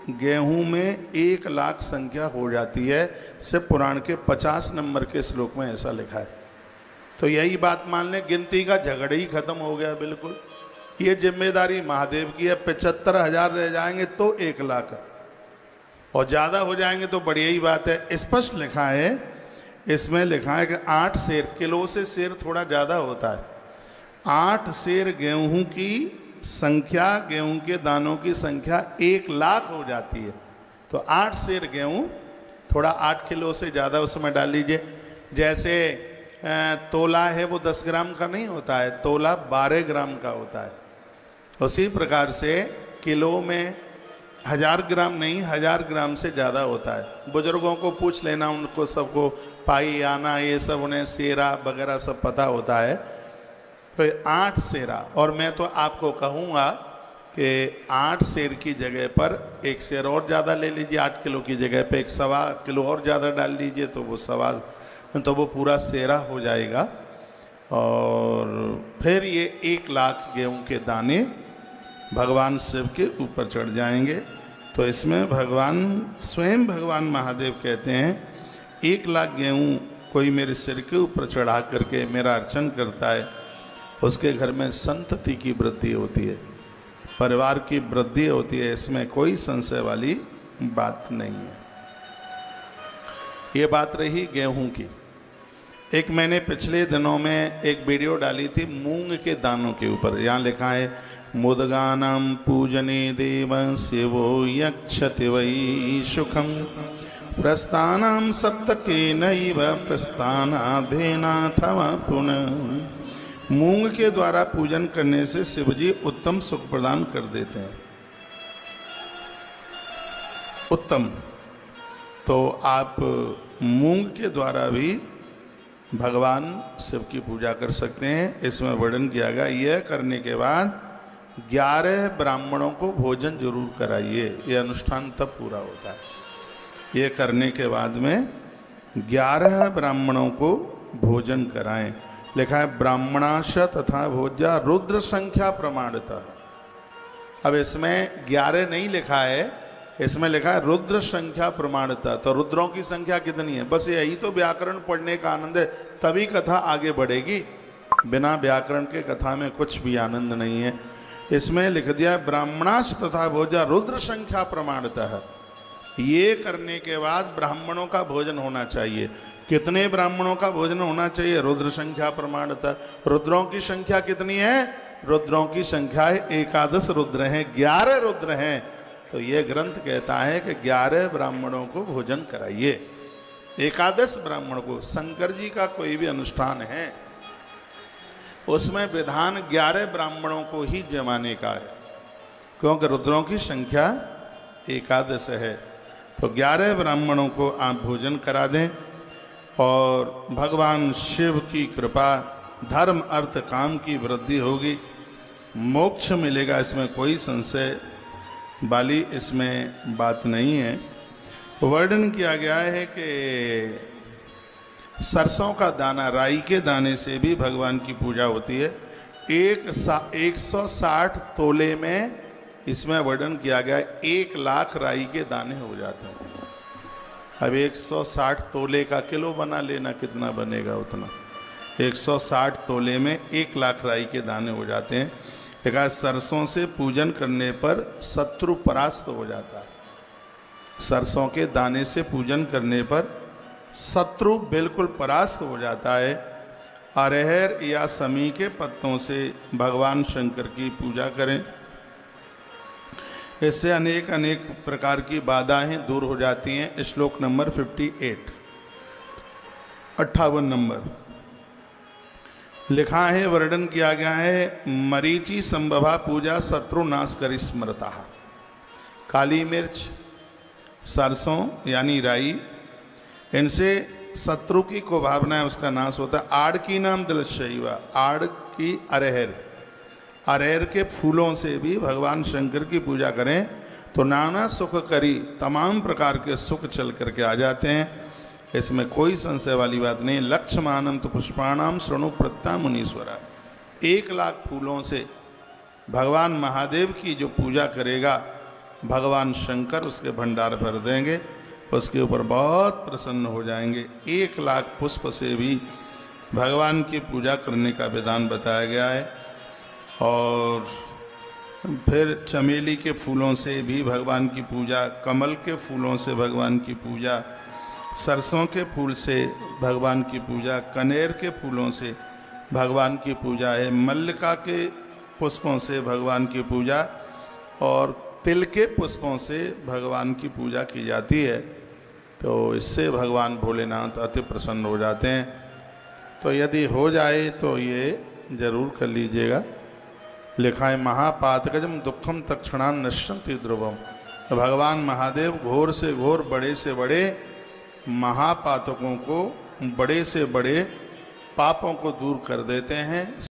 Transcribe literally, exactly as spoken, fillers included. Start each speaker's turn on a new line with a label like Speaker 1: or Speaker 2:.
Speaker 1: गेहूं में एक लाख संख्या हो जाती है। सिर्फ पुराण के पचास नंबर के श्लोक में ऐसा लिखा है। तो यही बात मान लें, गिनती का झगड़ा ही खत्म हो गया बिल्कुल। ये जिम्मेदारी महादेव की है। पचहत्तर हजार रह जाएंगे तो एक लाख, और ज़्यादा हो जाएंगे तो बढ़िया ही बात है। स्पष्ट लिखा है, इसमें लिखा है कि आठ सेर, किलो से सेर थोड़ा ज़्यादा होता है। आठ सेर गेहूं की संख्या, गेहूं के दानों की संख्या एक लाख हो जाती है। तो आठ सेर गेहूं, थोड़ा आठ किलो से ज़्यादा उसमें डाल लीजिए। जैसे तोला है वो दस ग्राम का नहीं होता है, तोला बारह ग्राम का होता है। उसी प्रकार से किलो में हजार ग्राम नहीं, हजार ग्राम से ज़्यादा होता है। बुजुर्गों को पूछ लेना, उनको सबको पाई आना ये सब, उन्हें सेरा वगैरह सब पता होता है। तो आठ सेरा, और मैं तो आपको कहूँगा कि आठ सेर की जगह पर एक सेर और ज़्यादा ले लीजिए। आठ किलो की जगह पे एक सवा किलो और ज़्यादा डाल लीजिए, तो वो सवा तो वो पूरा सेरा हो जाएगा। और फिर ये एक लाख गेहूं के दाने भगवान शिव के ऊपर चढ़ जाएंगे। तो इसमें भगवान स्वयं भगवान महादेव कहते हैं, एक लाख गेहूं कोई मेरे सिर के ऊपर चढ़ा करके मेरा अर्चन करता है, उसके घर में संतति की वृद्धि होती है, परिवार की वृद्धि होती है। इसमें कोई संशय वाली बात नहीं है। ये बात रही गेहूं की। एक मैंने पिछले दिनों में एक वीडियो डाली थी मूंग के दानों के ऊपर। यहाँ लिखा है, मुदगानां पूजने देव शिवो यक्षति वै सुखम प्रस्थानां सप्तके नैव प्रस्थानाधेनाथवा पुनः। मूंग के द्वारा पूजन करने से शिवजी उत्तम सुख प्रदान कर देते हैं। उत्तम, तो आप मूंग के द्वारा भी भगवान शिव की पूजा कर सकते हैं। इसमें वर्णन किया गया, यह करने के बाद ग्यारह ब्राह्मणों को भोजन जरूर कराइए। यह अनुष्ठान तब पूरा होता है। यह करने के बाद में ग्यारह ब्राह्मणों को भोजन कराएं। लिखा है, ब्राह्मणाश तथा भोज्या रुद्र संख्या प्रमाणता। अब इसमें ग्यारह नहीं लिखा है, इसमें लिखा है रुद्र संख्या प्रमाणता। तो रुद्रों की संख्या कितनी है? बस यही तो व्याकरण पढ़ने का आनंद है, तभी कथा आगे बढ़ेगी। बिना व्याकरण के कथा में कुछ भी आनंद नहीं है। इसमें लिख दिया, ब्राह्मणाश तथा भोजा रुद्र संख्या प्रमाणता है। ये करने के बाद ब्राह्मणों का भोजन होना चाहिए। कितने ब्राह्मणों का भोजन होना चाहिए? रुद्र संख्या प्रमाणता। रुद्रों की संख्या कितनी है? रुद्रों की संख्या है एकादश रुद्र हैं, ग्यारह रुद्र हैं। तो ये ग्रंथ कहता है कि ग्यारह ब्राह्मणों को भोजन कराइए। एकादश ब्राह्मण को, शंकर जी का कोई भी अनुष्ठान है उसमें विधान ग्यारह ब्राह्मणों को ही जमाने का है, क्योंकि रुद्रों की संख्या एकादश है। तो ग्यारह ब्राह्मणों को आप भोजन करा दें, और भगवान शिव की कृपा, धर्म अर्थ काम की वृद्धि होगी, मोक्ष मिलेगा। इसमें कोई संशय वाली इसमें बात नहीं है। वर्णन किया गया है कि सरसों का दाना, राई के दाने से भी भगवान की पूजा होती है। एक सा एक सौ साठ तोले में, इसमें वर्णन किया गया है, एक लाख राई के दाने हो जाते हैं। अब एक सौ साठ तोले का किलो बना लेना, कितना बनेगा उतना। एक सौ साठ तोले में एक लाख राई के दाने हो जाते हैं। देखा, सरसों से पूजन करने पर शत्रु परास्त हो जाता है। सरसों के दाने से पूजन करने पर शत्रु बिल्कुल परास्त हो जाता है। अरहर या समी के पत्तों से भगवान शंकर की पूजा करें, इससे अनेक अनेक प्रकार की बाधाएं दूर हो जाती हैं। श्लोक नंबर अट्ठावन, अट्ठावन नंबर लिखा है, वर्णन किया गया है, मरीचि संभवा पूजा शत्रु नाश करी स्मृता। काली मिर्च, सरसों यानी राई, इनसे शत्रु की को भावना है उसका नाश होता है। आड़ की नाम दलशैवा, आड़ की अरहर, अरहर के फूलों से भी भगवान शंकर की पूजा करें तो नाना सुख करी, तमाम प्रकार के सुख चल करके आ जाते हैं। इसमें कोई संशय वाली बात नहीं। लक्ष्मानम तो पुष्पाणाम श्रृणु प्रत्ता मुनीश्वरा। एक लाख फूलों से भगवान महादेव की जो पूजा करेगा, भगवान शंकर उसके भंडार भर देंगे, उसके ऊपर बहुत प्रसन्न हो जाएंगे। एक लाख पुष्प से भी भगवान की पूजा करने का विधान बताया गया है। और फिर चमेली के फूलों से भी भगवान की पूजा, कमल के फूलों से भगवान की पूजा, सरसों के फूल से भगवान की पूजा, कनेर के फूलों से भगवान की पूजा है, मल्लिका के पुष्पों से भगवान की पूजा और तिल के पुष्पों से भगवान की पूजा की जाती है। तो इससे भगवान भोलेनाथ अति प्रसन्न हो जाते हैं। तो यदि हो जाए तो ये जरूर कर लीजिएगा। लिखा है महापातकजम दुखम तक्षणाम नश्यन्ति ध्रुवम। भगवान महादेव घोर से घोर, बड़े से बड़े महापातकों को, बड़े से बड़े पापों को दूर कर देते हैं।